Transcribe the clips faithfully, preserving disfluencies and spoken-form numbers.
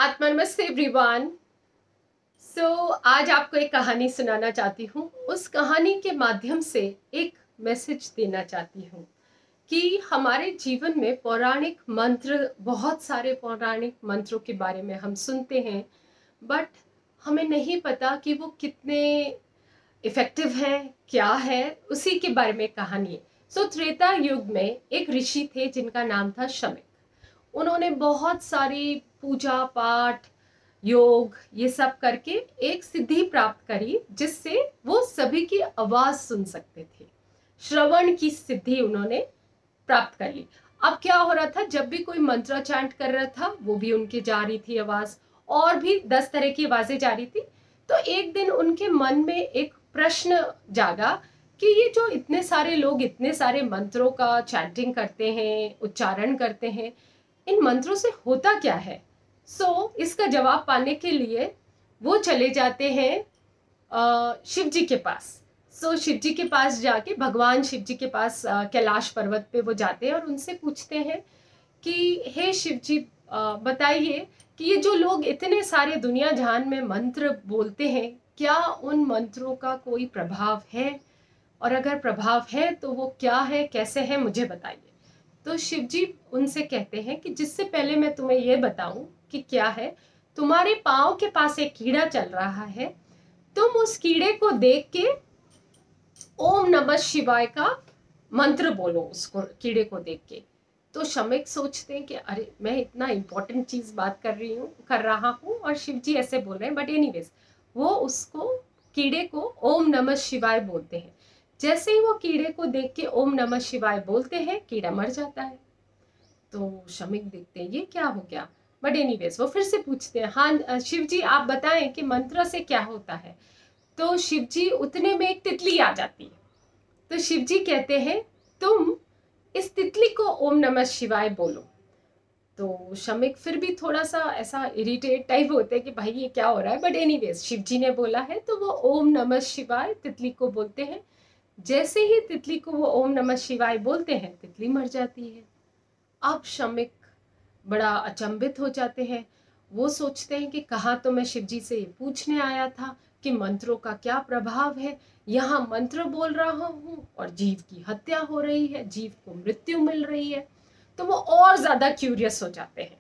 आत्मा नमस्ते एवरीवन। सो आज आपको एक कहानी सुनाना चाहती हूँ। उस कहानी के माध्यम से एक मैसेज देना चाहती हूँ कि हमारे जीवन में पौराणिक मंत्र, बहुत सारे पौराणिक मंत्रों के बारे में हम सुनते हैं, बट हमें नहीं पता कि वो कितने इफ़ेक्टिव हैं, क्या है, उसी के बारे में कहानी है। सो त्रेता युग में एक ऋषि थे जिनका नाम था शमिक। उन्होंने बहुत सारी पूजा पाठ, योग, ये सब करके एक सिद्धि प्राप्त करी जिससे वो सभी की आवाज सुन सकते थे। श्रवण की सिद्धि उन्होंने प्राप्त कर ली। अब क्या हो रहा था, जब भी कोई मंत्राचांट कर रहा था वो भी उनके जा रही थी आवाज, और भी दस तरह की आवाजें जा रही थी। तो एक दिन उनके मन में एक प्रश्न जागा कि ये जो इतने सारे लोग इतने सारे मंत्रों का चैंटिंग करते हैं, उच्चारण करते हैं, इन मंत्रों से होता क्या है। सो so, इसका जवाब पाने के लिए वो चले जाते हैं शिव जी के पास। सो so, शिव जी के पास जाके, भगवान शिव जी के पास कैलाश पर्वत पे वो जाते हैं और उनसे पूछते हैं कि हे शिव जी, बताइए कि ये जो लोग इतने सारे दुनिया जहान में मंत्र बोलते हैं, क्या उन मंत्रों का कोई प्रभाव है, और अगर प्रभाव है तो वो क्या है, कैसे है, मुझे बताइए। तो शिव जी उनसे कहते हैं कि जिससे पहले मैं तुम्हें ये बताऊं कि क्या है, तुम्हारे पाँव के पास एक कीड़ा चल रहा है, तुम उस कीड़े को देख के ओम नमः शिवाय का मंत्र बोलो उसको, कीड़े को देख के। तो शमिक सोचते हैं कि अरे मैं इतना इंपॉर्टेंट चीज बात कर रही हूँ कर रहा हूँ और शिव जी ऐसे बोल रहे हैं, बट एनीवेज वो उसको, कीड़े को ओम नमः शिवाय बोलते हैं। जैसे ही वो कीड़े को देख के ओम नमः शिवाय बोलते हैं, कीड़ा मर जाता है। तो शमिक देखते हैं ये क्या हो गया, बट एनीवेज वो फिर से पूछते हैं, हाँ शिव जी आप बताएं कि मंत्र से क्या होता है। तो शिव जी उतने में एक तितली आ जाती है। तो शिव जी कहते हैं तुम इस तितली को ओम नमः शिवाय बोलो। तो शमिक फिर भी थोड़ा सा ऐसा इरिटेट टाइप होते हैं कि भाई ये क्या हो रहा है, बट एनीवेज शिव जी ने बोला है तो वो ओम नमः शिवाय तितली को बोलते हैं। जैसे ही तितली को वो ओम नमः शिवाय बोलते हैं, तितली मर जाती है। अब शमिक बड़ा अचंभित हो जाते हैं। वो सोचते हैं कि कहाँ तो मैं शिव जी से ये पूछने आया था कि मंत्रों का क्या प्रभाव है, यहाँ मंत्र बोल रहा हूँ और जीव की हत्या हो रही है, जीव को मृत्यु मिल रही है। तो वो और ज्यादा क्यूरियस हो जाते हैं।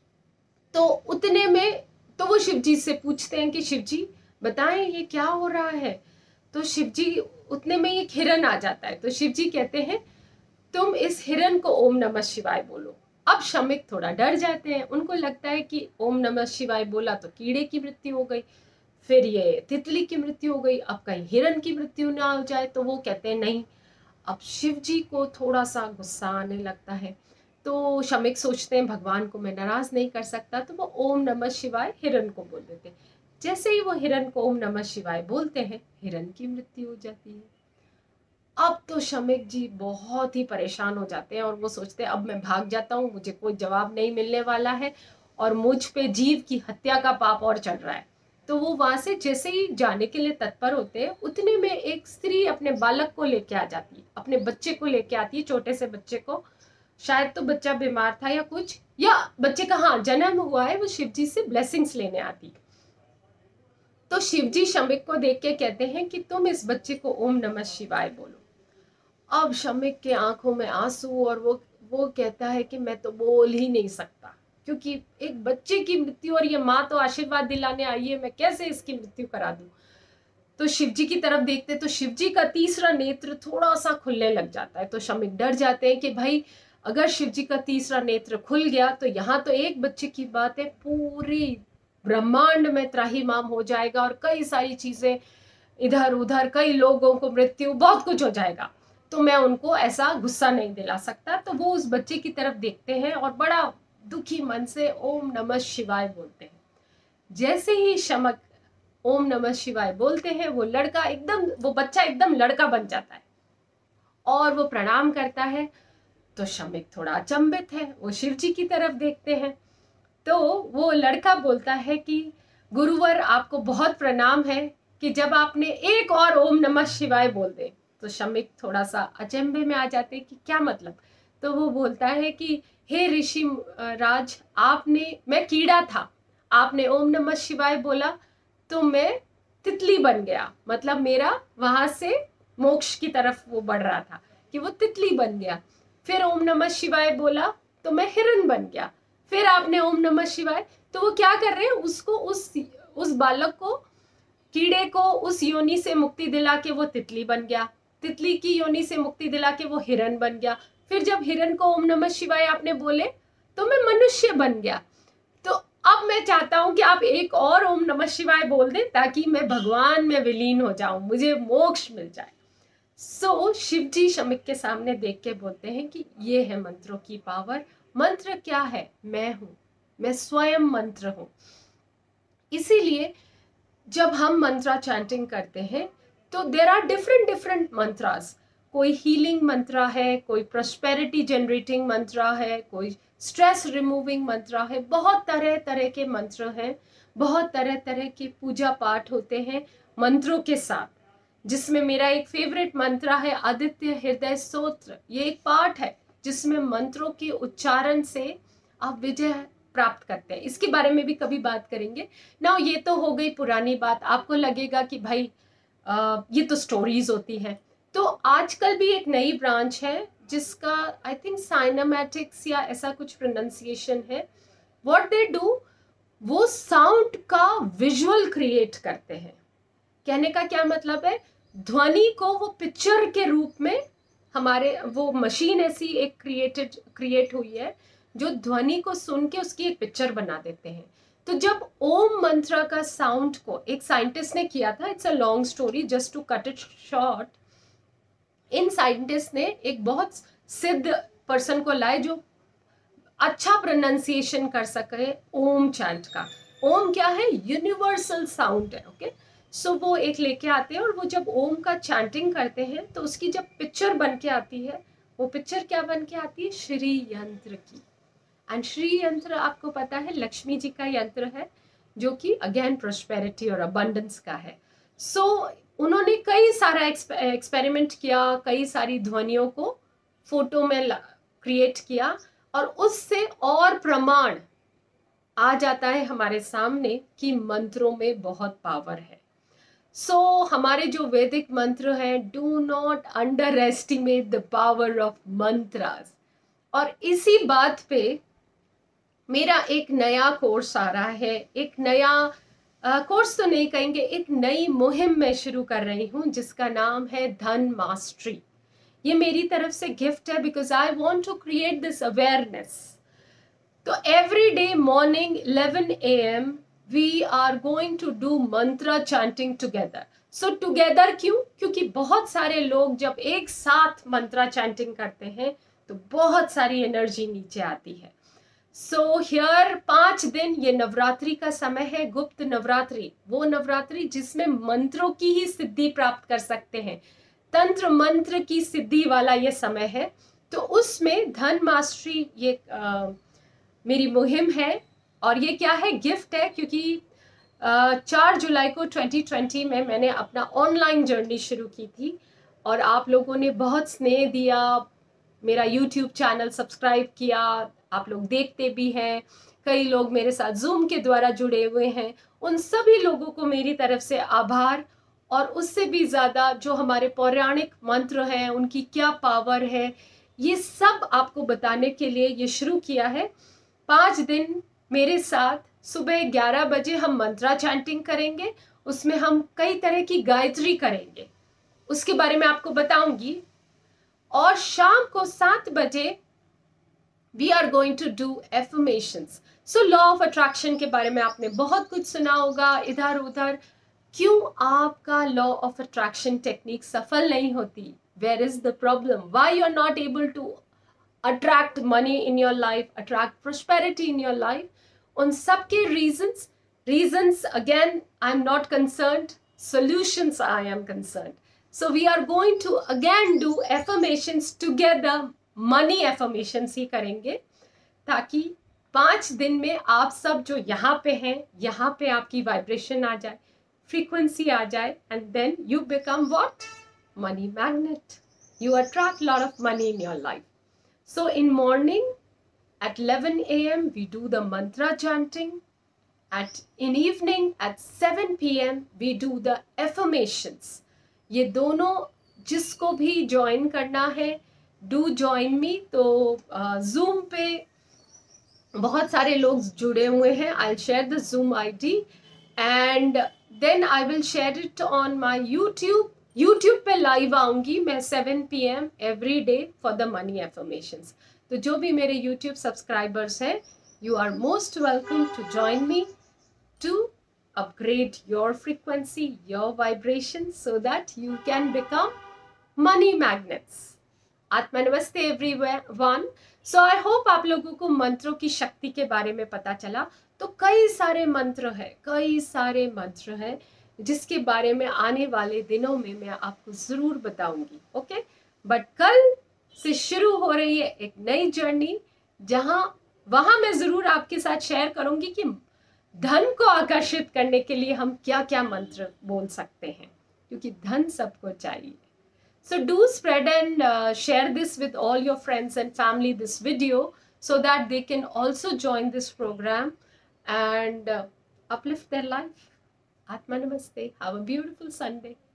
तो उतने में तो वो शिव जी से पूछते हैं कि शिव जी बताएं ये क्या हो रहा है। तो शिव जी उतने में एक हिरन आ जाता है। तो शिव जी कहते हैं तुम इस हिरन को ओम नमः शिवाय बोलो। अब शमिक थोड़ा डर जाते हैं, उनको लगता है कि ओम नमः शिवाय बोला तो कीड़े की मृत्यु हो गई, फिर ये तितली की मृत्यु हो गई, अब कहीं हिरन की मृत्यु ना हो जाए। तो वो कहते हैं नहीं। अब शिव जी को थोड़ा सा गुस्सा आने लगता है। तो शमिक सोचते हैं भगवान को मैं नाराज नहीं कर सकता, तो वो ओम नमः शिवाय हिरन को बोल देते हैं। जैसे ही वो हिरन को ओम नमः शिवाय बोलते हैं, हिरन की मृत्यु हो जाती है। अब तो शमिक जी बहुत ही परेशान हो जाते हैं और वो सोचते हैं अब मैं भाग जाता हूँ, मुझे कोई जवाब नहीं मिलने वाला है और मुझ पे जीव की हत्या का पाप और चढ़ रहा है। तो वो वहां से जैसे ही जाने के लिए तत्पर होते हैं, उतने में एक स्त्री अपने बालक को लेके आ जाती है, अपने बच्चे को लेके आती है, छोटे से बच्चे को। शायद तो बच्चा बीमार था या कुछ, या बच्चे का हाँ जन्म हुआ है। वो शिव जी से ब्लेसिंग्स लेने आती है। तो शिव जी शमिक को देख के कहते हैं कि तुम इस बच्चे को ओम नमः शिवाय बोलो। अब शमिक के आंखों में आंसू, और वो वो कहता है कि मैं तो बोल ही नहीं सकता, क्योंकि एक बच्चे की मृत्यु, और ये माँ तो आशीर्वाद दिलाने आई है, मैं कैसे इसकी मृत्यु करा दूं। तो शिव जी की तरफ देखते तो शिव जी का तीसरा नेत्र थोड़ा सा खुलने लग जाता है। तो शमिक डर जाते हैं कि भाई अगर शिव जी का तीसरा नेत्र खुल गया तो यहाँ तो एक बच्चे की बात है, पूरी ब्रह्मांड में त्राहिमाम हो जाएगा और कई सारी चीजें इधर उधर, कई लोगों को मृत्यु, बहुत कुछ हो जाएगा। तो मैं उनको ऐसा गुस्सा नहीं दिला सकता। तो वो उस बच्चे की तरफ देखते हैं और बड़ा दुखी मन से ओम नमः शिवाय बोलते हैं। जैसे ही शमक ओम नमः शिवाय बोलते हैं, वो लड़का एकदम, वो बच्चा एकदम लड़का बन जाता है और वो प्रणाम करता है। तो शमिक थोड़ा अचंभित है, वो शिव जी की तरफ देखते हैं। तो वो लड़का बोलता है कि गुरुवर आपको बहुत प्रणाम है कि जब आपने एक और ओम नमः शिवाय बोल दे। तो शमिक थोड़ा सा अचंभे में आ जाते कि क्या मतलब। तो वो बोलता है कि हे ऋषि राज, आपने, मैं कीड़ा था, आपने ओम नमः शिवाय बोला तो मैं तितली बन गया, मतलब मेरा वहां से मोक्ष की तरफ वो बढ़ रहा था कि वो तितली बन गया। फिर ओम नमः शिवाय बोला तो मैं हिरन बन गया। फिर आपने ओम नमः शिवाय, तो वो क्या कर रहे हैं, उसको उस उस बालक को, कीड़े को उस योनि से मुक्ति दिला के वो तितली बन गया, तितली की योनि से मुक्ति दिला के वो हिरन बन गया। फिर जब हिरन को ओम नमः शिवाय आपने बोले तो मैं मनुष्य बन गया। तो अब मैं चाहता हूं कि आप एक और ओम नमः शिवाय बोल दें ताकि मैं भगवान में विलीन हो जाऊं, मुझे मोक्ष मिल जाए। सो so, शिव जी शमिक के सामने देख के बोलते हैं कि ये है मंत्रों की पावर। मंत्र क्या है? मैं हूं, मैं स्वयं मंत्र हूं। इसीलिए जब हम मंत्रा चैंटिंग करते हैं तो there are different different mantras. कोई हीलिंग मंत्रा है, कोई प्रॉस्पेरिटी जनरेटिंग मंत्रा है, कोई स्ट्रेस रिमूविंग मंत्रा है, बहुत तरह तरह के मंत्र हैं, बहुत तरह तरह के पूजा पाठ होते हैं मंत्रों के साथ, जिसमें मेरा एक फेवरेट मंत्र है आदित्य हृदय स्तोत्र। ये एक पाठ है जिसमें मंत्रों के उच्चारण से आप विजय प्राप्त करते हैं। इसके बारे में भी कभी बात करेंगे ना। ये तो हो गई पुरानी बात, आपको लगेगा कि भाई आ, ये तो स्टोरीज होती हैं। तो आजकल भी एक नई ब्रांच है जिसका आई थिंक साइनेमैटिक्स या ऐसा कुछ प्रोनाउंसिएशन है। व्हाट दे डू, वो साउंड का विजुअल क्रिएट करते हैं। कहने का क्या मतलब है, ध्वनि को वो पिक्चर के रूप में, हमारे वो मशीन ऐसी एक क्रिएटेड क्रिएट हुई है जो ध्वनि को सुन के उसकी एक पिक्चर बना देते हैं। तो जब ओम मंत्र का साउंड को एक साइंटिस्ट ने किया था, it's a long story just to cut it short, इन साइंटिस्ट ने एक बहुत सिद्ध पर्सन को लाए जो अच्छा प्रोनाउंसिएशन कर सके ओम चैंट का। ओम क्या है, यूनिवर्सल साउंड है। ओके, सो वो एक लेके आते हैं और वो जब ओम का चैंटिंग करते हैं तो उसकी जब पिक्चर बन के आती है, वो पिक्चर क्या बन के आती है, श्री यंत्र की। एंड श्री यंत्र आपको पता है लक्ष्मी जी का यंत्र है, जो कि अगेन प्रोस्पेरिटी और अबंडेंस का है। सो so, उन्होंने कई सारा एक्सपेरिमेंट किया, कई सारी ध्वनियों को फोटो में क्रिएट किया और उससे और प्रमाण आ जाता है हमारे सामने कि मंत्रों में बहुत पावर है। सो so, हमारे जो वैदिक मंत्र हैं, do not underestimate the power of mantras. और इसी बात पे मेरा एक नया कोर्स आ रहा है, एक नया कोर्स तो नहीं कहेंगे, एक नई मुहिम मैं शुरू कर रही हूँ जिसका नाम है धन मास्टरी। ये मेरी तरफ से गिफ्ट है because I want to create this awareness. तो every day morning eleven A M we are going to do mantra chanting together. So together क्यों? क्योंकि बहुत सारे लोग जब एक साथ मंत्रा चैंटिंग करते हैं तो बहुत सारी एनर्जी नीचे आती है। सो हियर पांच दिन, ये नवरात्रि का समय है, गुप्त नवरात्रि, वो नवरात्रि जिसमें मंत्रों की ही सिद्धि प्राप्त कर सकते हैं, तंत्र मंत्र की सिद्धि वाला ये समय है। तो उसमें धन मास्टरी ये आ, मेरी मुहिम है और ये क्या है, गिफ्ट है। क्योंकि चार जुलाई को ट्वेंटी ट्वेंटी में मैंने अपना ऑनलाइन जर्नी शुरू की थी और आप लोगों ने बहुत स्नेह दिया, मेरा यूट्यूब चैनल सब्सक्राइब किया, आप लोग देखते भी हैं, कई लोग मेरे साथ जूम के द्वारा जुड़े हुए हैं। उन सभी लोगों को मेरी तरफ से आभार। और उससे भी ज़्यादा जो हमारे पौराणिक मंत्र हैं उनकी क्या पावर है, ये सब आपको बताने के लिए ये शुरू किया है। पाँच दिन मेरे साथ सुबह ग्यारह बजे हम मंत्रा चैंटिंग करेंगे, उसमें हम कई तरह की गायत्री करेंगे, उसके बारे में आपको बताऊंगी। और शाम को सात बजे we are going to do affirmations. So law of attraction के बारे में आपने बहुत कुछ सुना होगा इधर उधर। क्यों आपका लॉ ऑफ अट्रैक्शन टेक्निक सफल नहीं होती? Where is the problem? Why you are not able to attract money in your life, attract prosperity in your life? उन सब के reasons reasons again I am not concerned, solutions I am concerned. So we are going to again do affirmations together, money affirmations ही करेंगे, ताकि पाँच दिन में आप सब जो यहाँ पे हैं, यहाँ पे आपकी वाइब्रेशन आ जाए, फ्रीक्वेंसी आ जाए, and then you become what? Money magnet. You attract lot of money in your life. So in morning at eleven a m we do the mantra chanting. at in evening at seven p m we do the affirmations. ये दोनों जिसको भी join करना है, do join me. तो zoom uh, पे बहुत सारे लोग जुड़े हुए हैं. I will share the zoom I D and then I will share it on my YouTube. YouTube पे लाइव आऊंगी मैं seven P M every day for the money affirmations. तो जो भी मेरे यूट्यूब सब्सक्राइबर्स हैं, you are most welcome to join me to upgrade your frequency, your vibration, so that you can become money magnets. आत्मा नमस्ते everyone. So I hope आप लोगों को मंत्रों की शक्ति के बारे में पता चला. तो कई सारे मंत्र हैं, कई सारे मंत्र हैं जिसके बारे में आने वाले दिनों में मैं आपको जरूर बताऊंगी. ओके, बट कल से शुरू हो रही है एक नई जर्नी, जहां वहां मैं जरूर आपके साथ शेयर करूंगी कि धन को आकर्षित करने के लिए हम क्या क्या मंत्र बोल सकते हैं, क्योंकि धन सबको चाहिए. So do spread and share this with all your friends and family, this video, so that they can also join this program and uh, uplift their life. Atma Namaste. Have a beautiful Sunday.